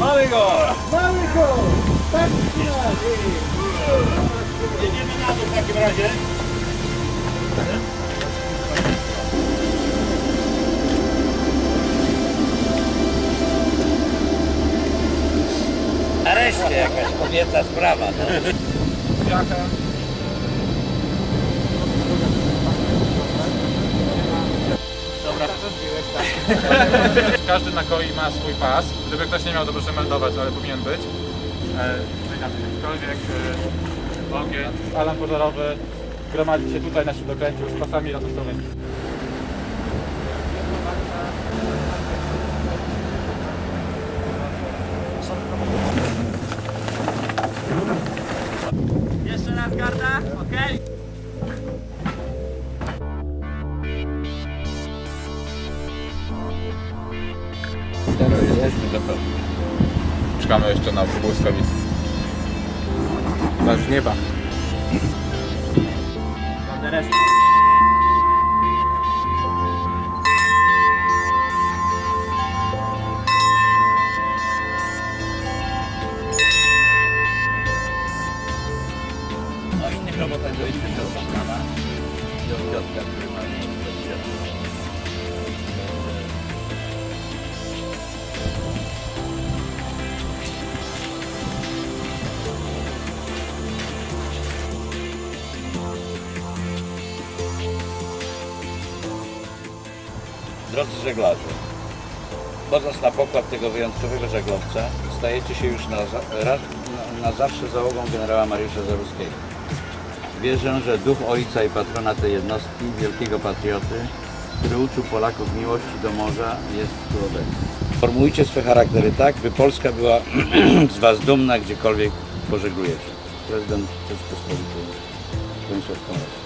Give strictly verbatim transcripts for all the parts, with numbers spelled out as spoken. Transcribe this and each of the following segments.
Mamy go! Mamy go! Tak nas! Jedziemy na dół w takim razie. Nareszcie jakaś kobieca sprawa, no. Dobra. Każdy na koi ma swój pas. Gdyby ktoś nie miał, to proszę meldować, ale powinien być. Jakkolwiek ogień, alarm pożarowy gromadzi się tutaj na śródokręciu z pasami ratunkowymi. Jeszcze raz garda, okej? Jesteśmy gotowi. Czekamy jeszcze na błyskawic. Nasz nieba. No innych robotach byliśmy do Pana i od Piotra, który ma specjalność. Drodzy żeglarze, wchodząc na pokład tego wyjątkowego żaglowca, stajecie się już na, za, na, na zawsze załogą generała Mariusza Zaruskiego. Wierzę, że duch ojca i patrona tej jednostki, wielkiego patrioty, który uczył Polaków miłości do morza, jest tu obecny. Formujcie swe charaktery tak, by Polska była z Was dumna, gdziekolwiek pożeglujecie. Prezydent Rzeczypospolitej Bronisław Komorowski.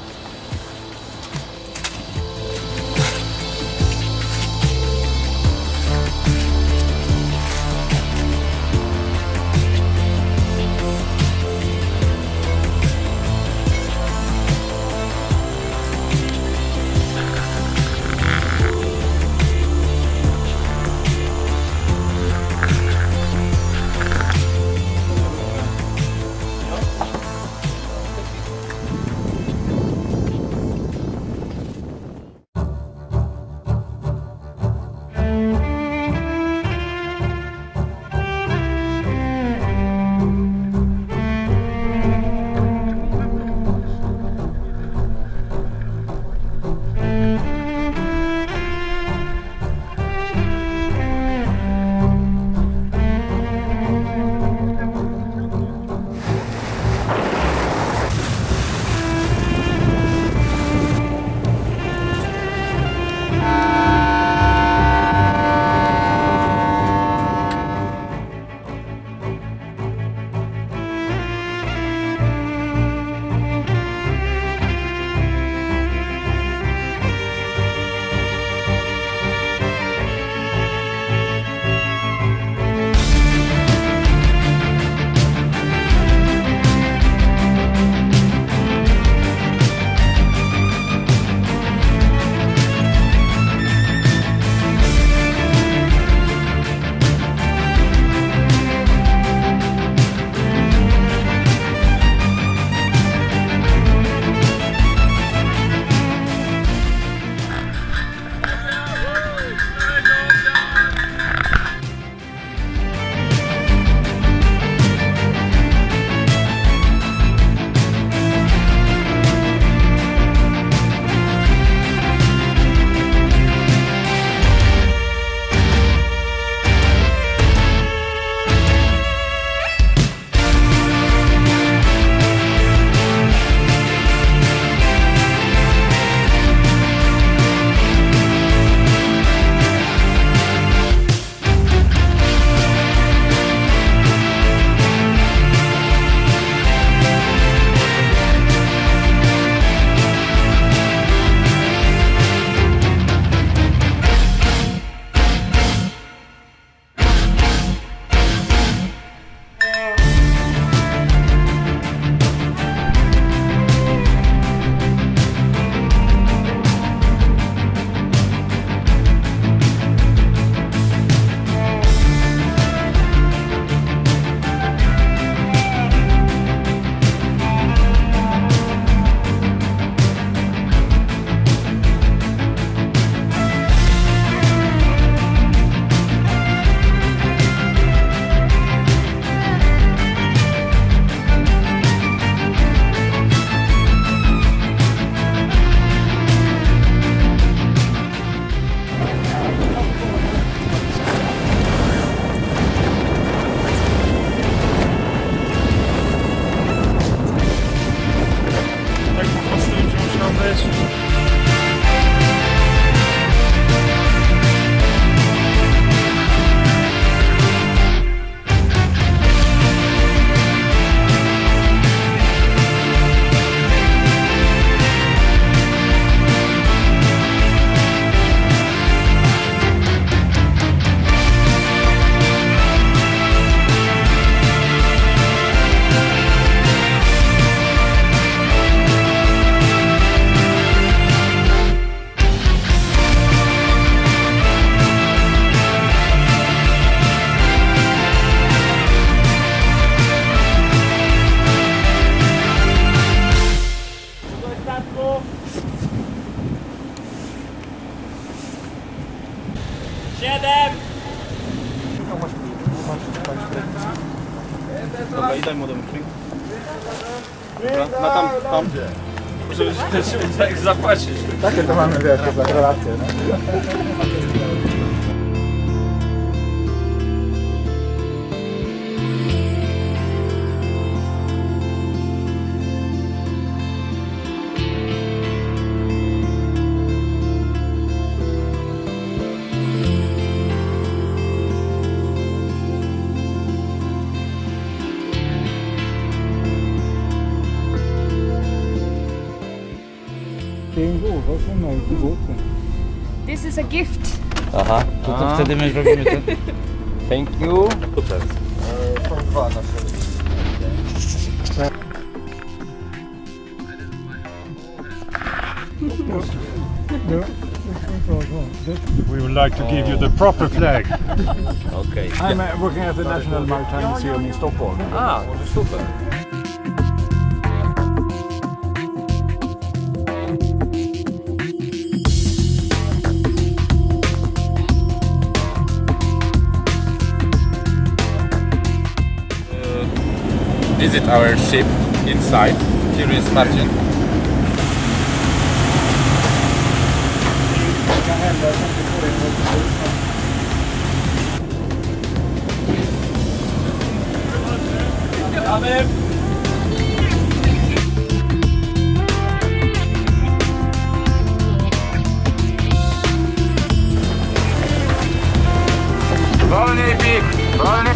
Dobra, i daj młodemu krzyk. Dobra, na tam, tam. Żeby tak zapłacić. Takie to mamy, wiesz, za relacje, no. Det är en gåva från mig till båten. This is a gift. Aha, to, to wtedy my robimy to. Thank you. Super. Są dwa nasze. We would like to give you the proper flag. Okej. I'm uh, working at the National Maritime Museum in Stockholm. A, super. Visit our ship inside. Here is Marcin. Wolniej pik! Wolniej!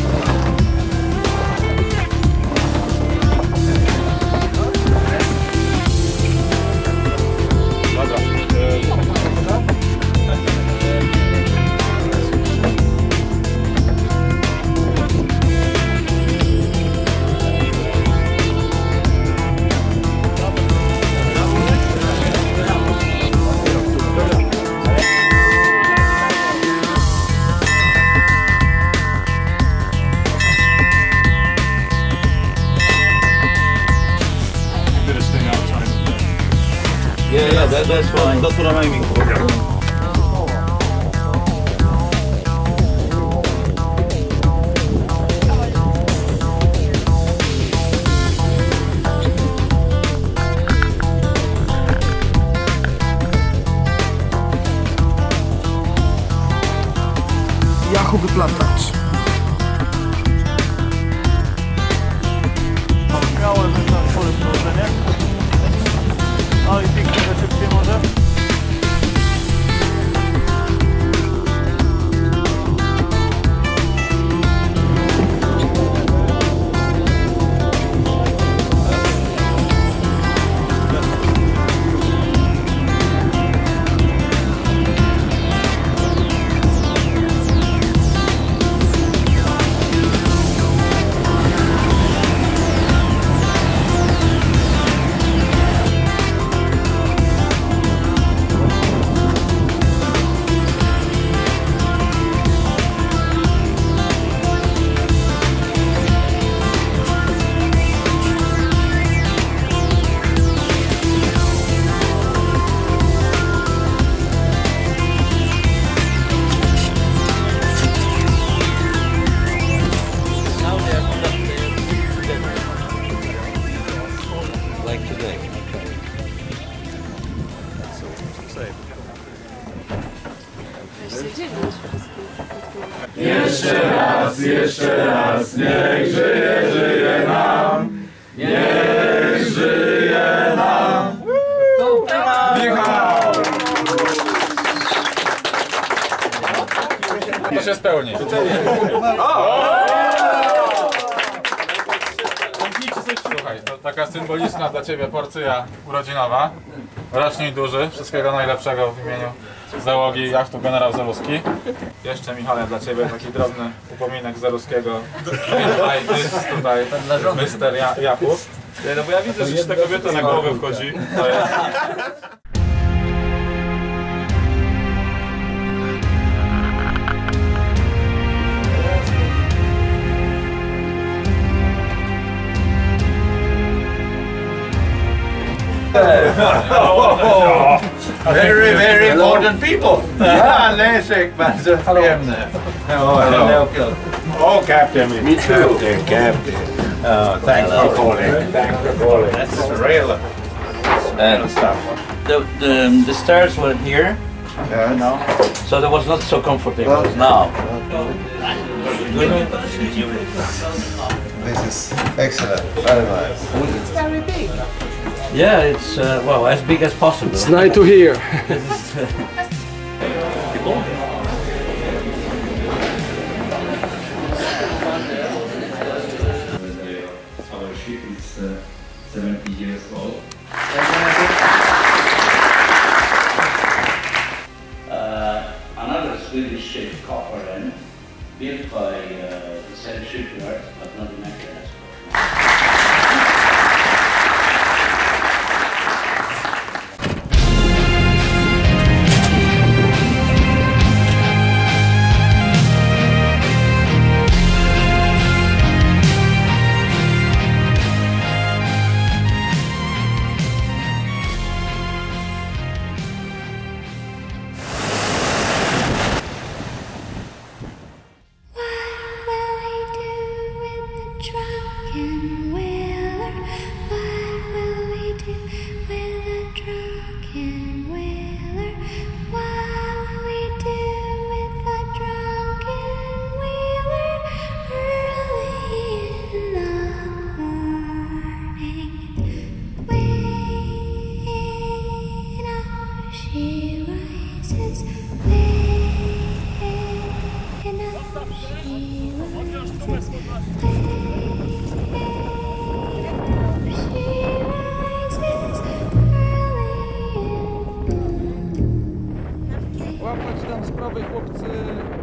Yeah, yeah, that, that's what that's what I'm aiming for. Jachu wyplatacz. Miałem tam swoje położenie. No i pięknie, że szybciej może. Like today. Jeszcze raz, jeszcze raz, niech żyje, żyje nam, niech żyje nam. Michał! To się spełni. Słuchaj, to taka symboliczna dla Ciebie porcja urodzinowa. Rocznik duży, wszystkiego najlepszego w imieniu załogi jachtu Generał Zaluski. Jeszcze Michale dla Ciebie taki drobny upominek Zaluskiego. I this tutaj mister Ja- Jakub. No bo ja widzę, że Ci ta kobieta na głowę wchodzi. To jest... Very, very important people. Ja, Leszek, bardzo przyjemne. Oh, hello. Oh, Captain. Me too. Captain, Captain. Oh, thanks for calling. Thanks for calling. That's real, real stuff. The, the, the stairs were here, Yeah, no. so that was not so comfortable as now. This is excellent. Very nice. Yeah, it's uh, well as big as possible. It's nice to hear. Our ship is uh, seventy years old. Uh, another Swedish ship, Copperen, built by uh, the same shipyard, but not in Akranes. She rises, Łapać tam sprawy, chłopcy.